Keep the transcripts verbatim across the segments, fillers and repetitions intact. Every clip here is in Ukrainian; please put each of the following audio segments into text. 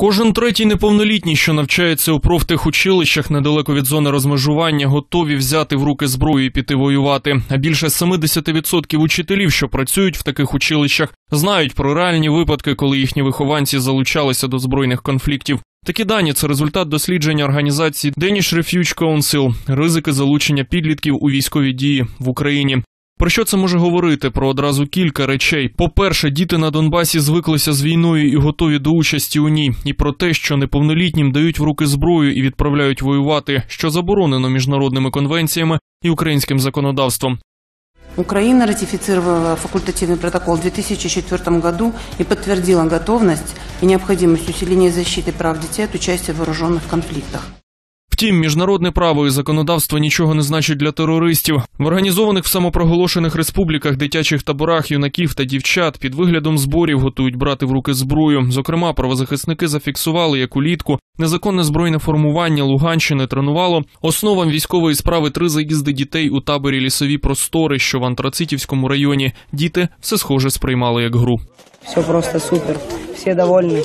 Кожен третій неповнолітній, що навчається у профтехучилищах недалеко від зони розмежування, готові взяти в руки зброю і піти воювати. А більше сімдесят відсотків учителів, що працюють в таких училищах, знають про реальні випадки, коли їхні вихованці залучалися до збройних конфліктів. Такі дані – це результат дослідження організації Danish Refuge Council «Ризики залучення підлітків у військові дії в Україні». Про що це може говорити? Про одразу кілька речей. По-перше, діти на Донбасі звиклися з війною і готові до участі у ній. І про те, що неповнолітнім дають в руки зброю і відправляють воювати, що заборонено міжнародними конвенціями і українським законодавством. Украина ратифицировала факультативный протокол в две тысячи четвёртом году и подтвердила готовность и необходимость усиления защиты прав детей от участия в вооруженных конфликтах. Втім, міжнародне право і законодавство нічого не значить для терористів. В організованих в самопроголошених республіках дитячих таборах юнаків та дівчат під виглядом зборів готують брати в руки зброю. Зокрема, правозахисники зафіксували, як улітку незаконне збройне формування Луганщини тренувало основам військової справи три заїзди дітей у таборі «Лісові простори», що в Антрацитівському районі. Діти все схоже сприймали як гру. Все просто супер, всі довольні.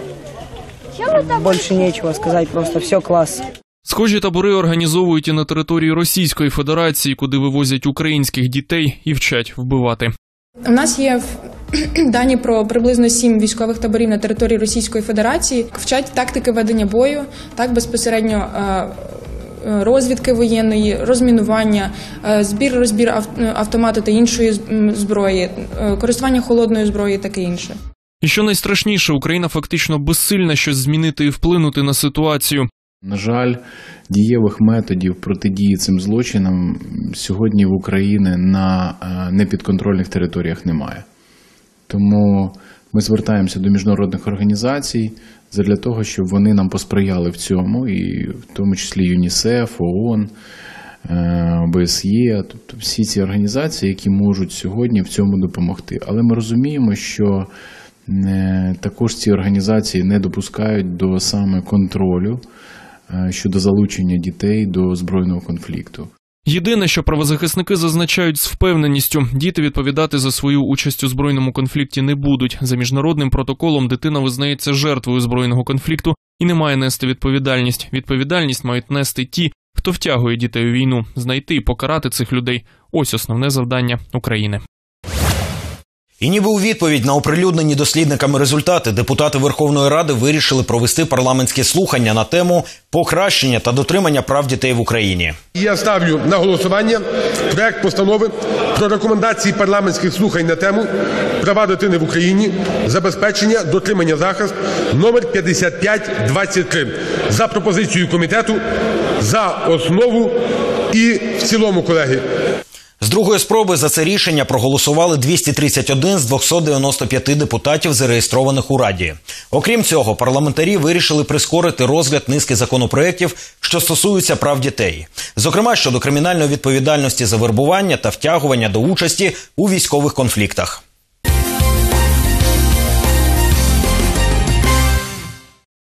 Більше нічого сказати, просто все клас. Схожі табори організовують і на території Російської Федерації, куди вивозять українських дітей і вчать вбивати. У нас є дані про приблизно сім військових таборів на території Російської Федерації. Вчать тактики ведення бою, так безпосередньо розвідки воєнної, розмінування, збір-розбір автомату та іншої зброї, користування холодною зброєю і таке інше. І що найстрашніше, Україна фактично безсильна щось змінити і вплинути на ситуацію. На жаль, дієвих методів протидії цим злочинам сьогодні в Україні на непідконтрольних територіях немає. Тому ми звертаємося до міжнародних організацій для того, щоб вони нам посприяли в цьому, і в тому числі ЮНІСЕФ, ООН, ОБСЄ, тобто всі ці організації, які можуть сьогодні в цьому допомогти. Але ми розуміємо, що також ці організації не допускають до саме контролю щодо залучення дітей до збройного конфлікту. Єдине, що правозахисники зазначають з впевненістю, діти відповідати за свою участь у збройному конфлікті не будуть. За міжнародним протоколом дитина визнається жертвою збройного конфлікту і не має нести відповідальність. Відповідальність мають нести ті, хто втягує дітей у війну. Знайти і покарати цих людей – ось основне завдання України. І ніби у відповідь на оприлюднені дослідниками результати депутати Верховної Ради вирішили провести парламентські слухання на тему покращення та дотримання прав дітей в Україні. Я ставлю на голосування проект постанови про рекомендації парламентських слухань на тему «Права дитини в Україні. Забезпечення, дотримання, захист» номер п'ятдесят п'ять двадцять три. За пропозицією комітету за основу і в цілому, колеги. З другої спроби за це рішення проголосували двісті тридцять один з двохсот дев'яноста п'яти депутатів, зареєстрованих у Раді. Окрім цього, парламентарі вирішили прискорити розгляд низки законопроєктів, що стосуються прав дітей. Зокрема, щодо кримінальної відповідальності за вербування та втягування до участі у військових конфліктах.